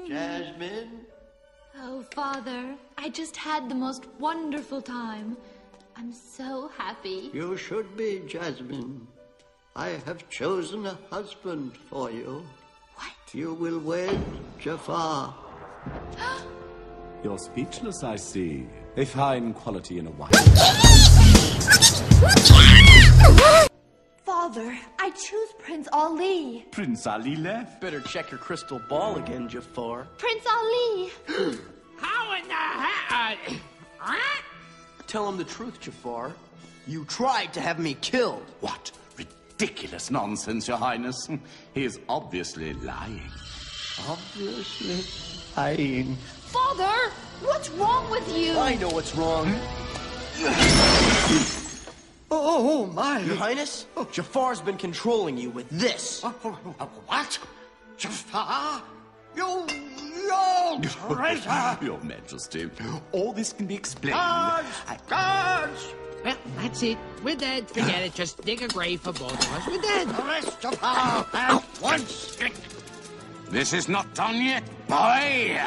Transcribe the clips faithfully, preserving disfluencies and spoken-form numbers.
Jasmine? Oh, Father, I just had the most wonderful time. I'm so happy. You should be, Jasmine. I have chosen a husband for you. What? You will wed Jafar. You're speechless, I see. A fine quality in a wife. Father, I choose Prince Ali. Prince Ali left. Better check your crystal ball again, Jafar. Prince Ali! How in the heck? Uh, Tell him the truth, Jafar. You tried to have me killed. What ridiculous nonsense, Your Highness. He is obviously lying. Obviously lying. Father, what's wrong with you? I know what's wrong. Oh, oh, my. Your Highness, Jafar's been controlling you with this. What? Jafar? You... you traitor! Your Majesty, all this can be explained. Guards! I- Guards! well, that's it. We're dead. Forget it. Just dig a grave for both of us. We're dead. Arrest Jafar at once! This is not done yet, boy!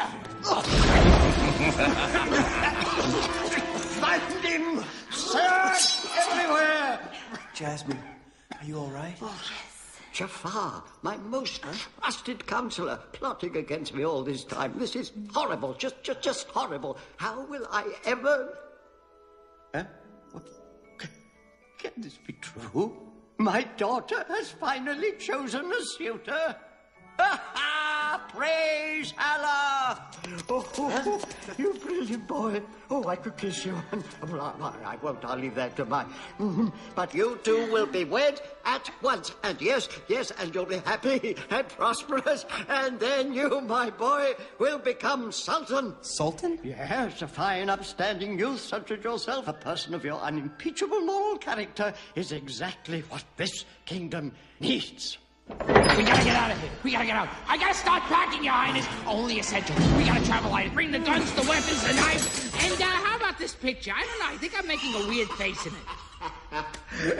Find him! Search everywhere! Jasmine, are you all right? Jafar, my most trusted counselor, plotting against me all this time. This is horrible, just, just, just horrible. How will I ever... Huh? What? Can, can this be true? My daughter has finally chosen a suitor. Ha! Praise Allah! Oh, oh, oh, you brilliant boy. Oh, I could kiss you. Well, I, I won't. I'll leave that to my... But you two will be wed at once. And yes, yes, and you'll be happy and prosperous. And then you, my boy, will become Sultan. Sultan? Yes, a fine, upstanding youth such as yourself, a person of your unimpeachable moral character, is exactly what this kingdom needs. We gotta get out of here. We gotta get out. I gotta start packing, Your Highness. Only essential. We gotta travel light. Bring the guns, the weapons, the knives. And uh, how about this picture? I don't know. I think I'm making a weird face in it.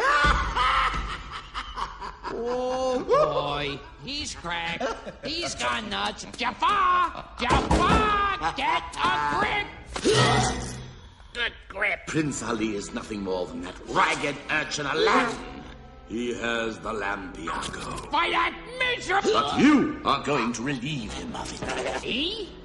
Oh, boy. He's cracked. He's gone nuts. Jafar! Jafar! Get a grip! Good grip. Prince Ali is nothing more than that ragged urchin Aladdin. He has the Lampiago. By that miserable... But you are going to relieve him of it. Me?